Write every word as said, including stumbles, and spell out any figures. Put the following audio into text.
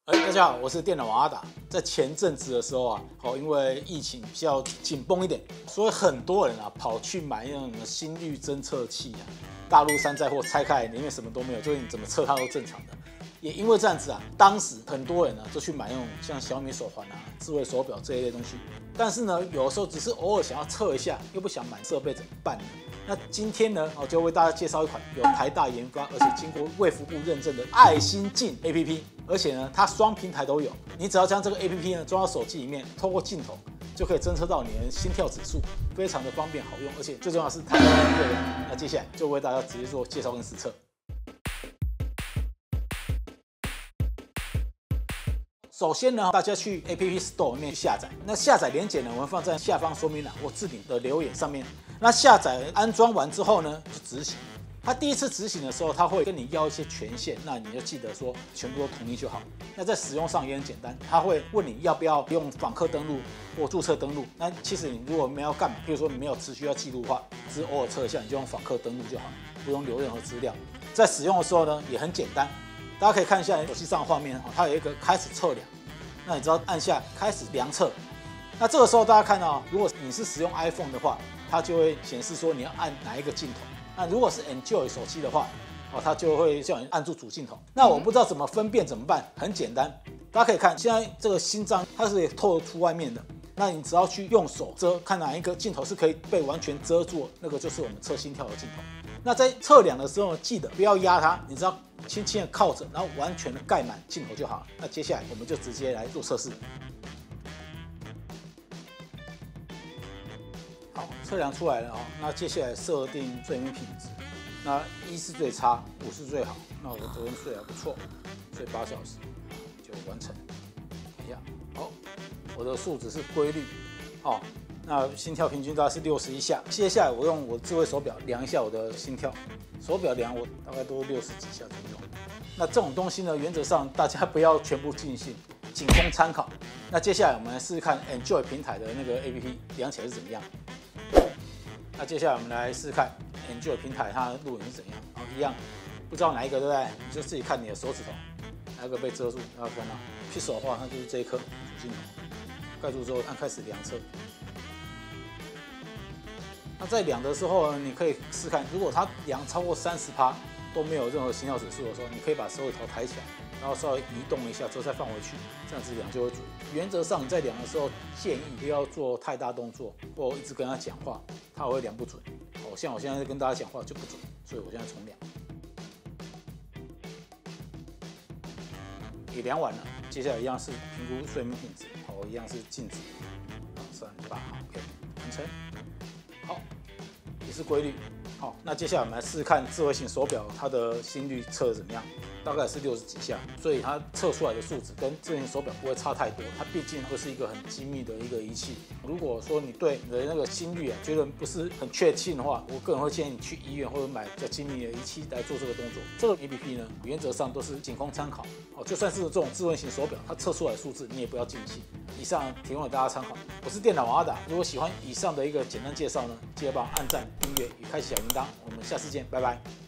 哎，大家好，我是电脑王阿达。在前阵子的时候啊，好，因为疫情比较紧绷一点，所以很多人啊跑去买那种心率侦测器啊，大陆山寨货拆开来里面什么都没有，就是你怎么测它都正常的。也因为这样子啊，当时很多人啊就去买那种像小米手环啊、智慧手表这一类东西。但是呢，有的时候只是偶尔想要测一下，又不想买设备怎么办呢？那今天呢，我就为大家介绍一款有台大研发，而且经过卫福部认证的爱心镜 A P P。而且呢，它双平台都有。你只要将这个 A P P 呢装到手机里面，透过镜头就可以侦测到你的心跳指数，非常的方便好用。而且最重要的是它很热量。那接下来就为大家直接做介绍跟实测。首先呢，大家去 A P P Store 里面下载。那下载连结呢，我们放在下方说明栏或置顶的留言上面。那下载安装完之后呢，就执行。它第一次执行的时候，它会跟你要一些权限，那你就记得说全部都同意就好。那在使用上也很简单，它会问你要不要用访客登录或注册登录。那其实你如果没有干嘛，譬如说你没有持续要记录的话，只是偶尔测一下，你就用访客登录就好，不用留任何资料。在使用的时候呢，也很简单，大家可以看一下手机上的画面，它有一个开始测量，那你只要按下开始量测。那这个时候大家看到，如果你是使用 iPhone 的话，它就会显示说你要按哪一个镜头。那如果是 Enjoy 手机的话，哦，它就会叫你按住主镜头。那我不知道怎么分辨怎么办？很简单，大家可以看，现在这个心脏它是透出外面的，那你只要去用手遮，看哪一个镜头是可以被完全遮住，那个就是我们测心跳的镜头。那在测量的时候，记得不要压它，你只要轻轻的靠着，然后完全的盖满镜头就好了。那接下来我们就直接来做测试。好，测量出来了哦。那接下来设定睡眠品质，那一是最差，五是最好。那我昨天睡还不错，睡八小时就完成。一样，好，我的数值是规律，哦，那心跳平均大概是六十一下。接下来我用我智慧手表量一下我的心跳，手表量我大概都六十几下左右。那这种东西呢，原则上大家不要全部尽信，仅供参考。那接下来我们来试试看 Enjoy 平台的那个 A P P 量起来是怎么样。那接下来我们来试试看 Enjoy 平台它的录影是怎样。然后一样，不知道哪一个对不对？你就自己看你的手指头，哪一个被遮住，然后看到 Pixel 的话，那就是这一颗主镜头。盖住之后，按开始量测。那在量的时候呢，你可以试看，如果它量超过三十趴都没有任何心跳指数的时候，你可以把手指头抬起来，然后稍微移动一下之后再放回去，这样子量就会准。原则上你在量的时候，建议不要做太大动作，或一直跟他讲话，他会量不准。好像我现在跟大家讲话就不准，所以我现在重量。也量完了，接下来一样是评估睡眠品质，好，一样是静止，三八 ，OK， 完成。好，也是规律。好，那接下来我们来试试看智慧型手表它的心率测得怎么样，大概是六十几下，所以它测出来的数值跟智慧型手表不会差太多。它毕竟会是一个很精密的一个仪器。如果说你对你的那个心率啊觉得不是很确信的话，我个人会建议你去医院或者买比较精密的仪器来做这个动作。这个 A P P 呢，原则上都是仅供参考哦，就算是这种智慧型手表，它测出来的数字你也不要尽信。以上提供给大家参考。我是电脑王阿达，如果喜欢以上的一个简单介绍呢，记得帮我按赞、订阅与开启小铃铛。我们下次见，拜拜。